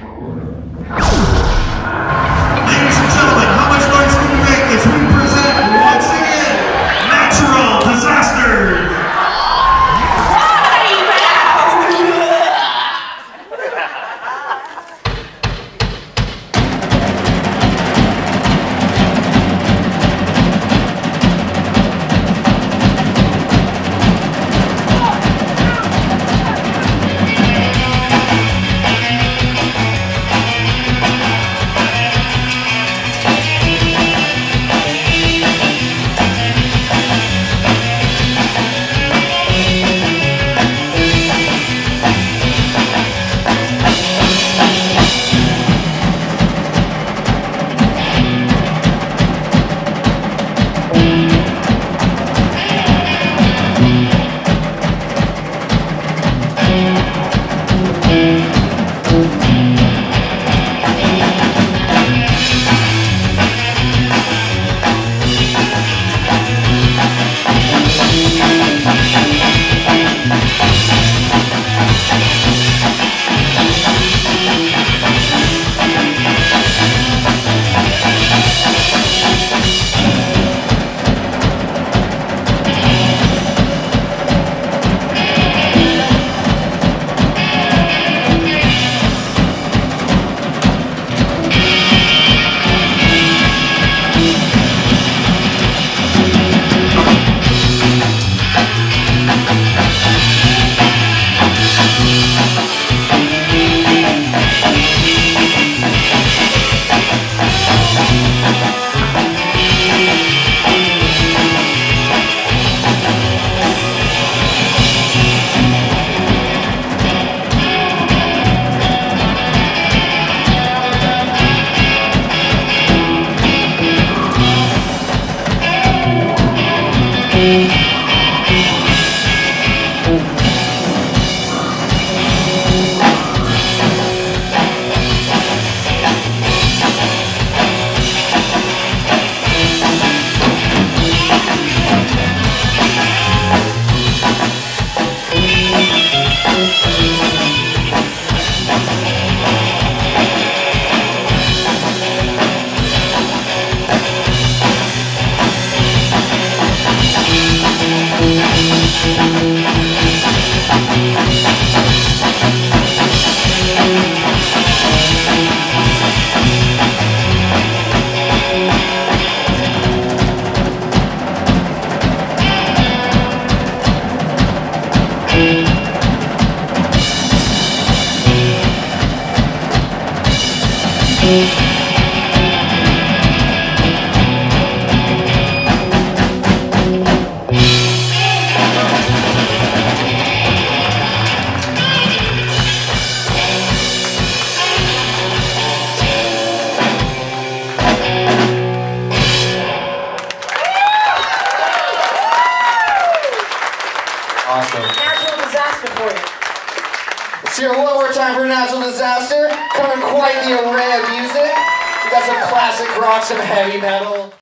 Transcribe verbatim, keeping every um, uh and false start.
Ladies and gentlemen, how much noise can we make as we present once again natural disasters? Awesome. Natural disaster for you. Let's hear it one more time for Natural Disaster. Coming quite the array of music. We got some classic rock, some heavy metal.